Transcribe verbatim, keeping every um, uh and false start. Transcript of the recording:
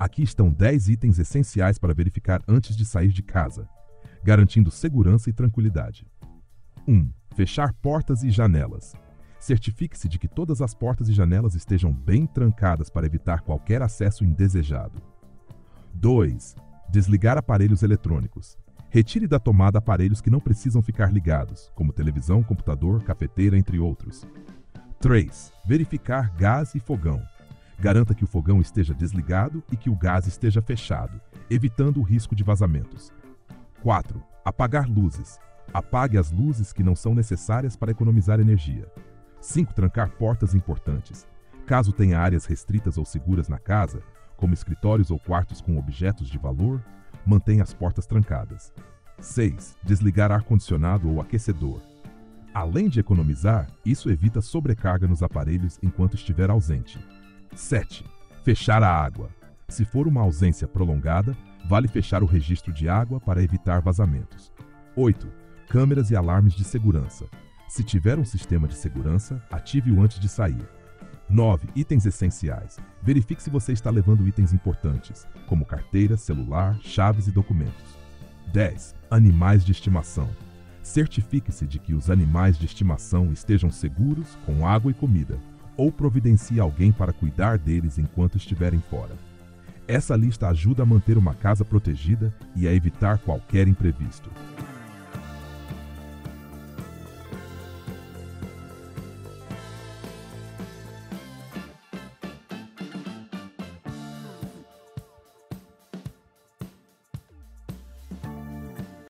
Aqui estão dez itens essenciais para verificar antes de sair de casa, garantindo segurança e tranquilidade. um. Fechar portas e janelas. Certifique-se de que todas as portas e janelas estejam bem trancadas para evitar qualquer acesso indesejado. dois. Desligar aparelhos eletrônicos. Retire da tomada aparelhos que não precisam ficar ligados, como televisão, computador, cafeteira, entre outros. três. Verificar gás e fogão. Garanta que o fogão esteja desligado e que o gás esteja fechado, evitando o risco de vazamentos. quatro. Apagar luzes. Apague as luzes que não são necessárias para economizar energia. cinco. Trancar portas importantes. Caso tenha áreas restritas ou seguras na casa, como escritórios ou quartos com objetos de valor, mantenha as portas trancadas. seis. Desligar ar-condicionado ou aquecedor. Além de economizar, isso evita sobrecarga nos aparelhos enquanto estiver ausente. sete. Fechar a água. Se for uma ausência prolongada, vale fechar o registro de água para evitar vazamentos. oito. Câmeras e alarmes de segurança. Se tiver um sistema de segurança, ative-o antes de sair. nove. Itens essenciais. Verifique se você está levando itens importantes, como carteira, celular, chaves e documentos. dez. Animais de estimação. Certifique-se de que os animais de estimação estejam seguros, com água e comida, ou providencie alguém para cuidar deles enquanto estiverem fora. Essa lista ajuda a manter uma casa protegida e a evitar qualquer imprevisto.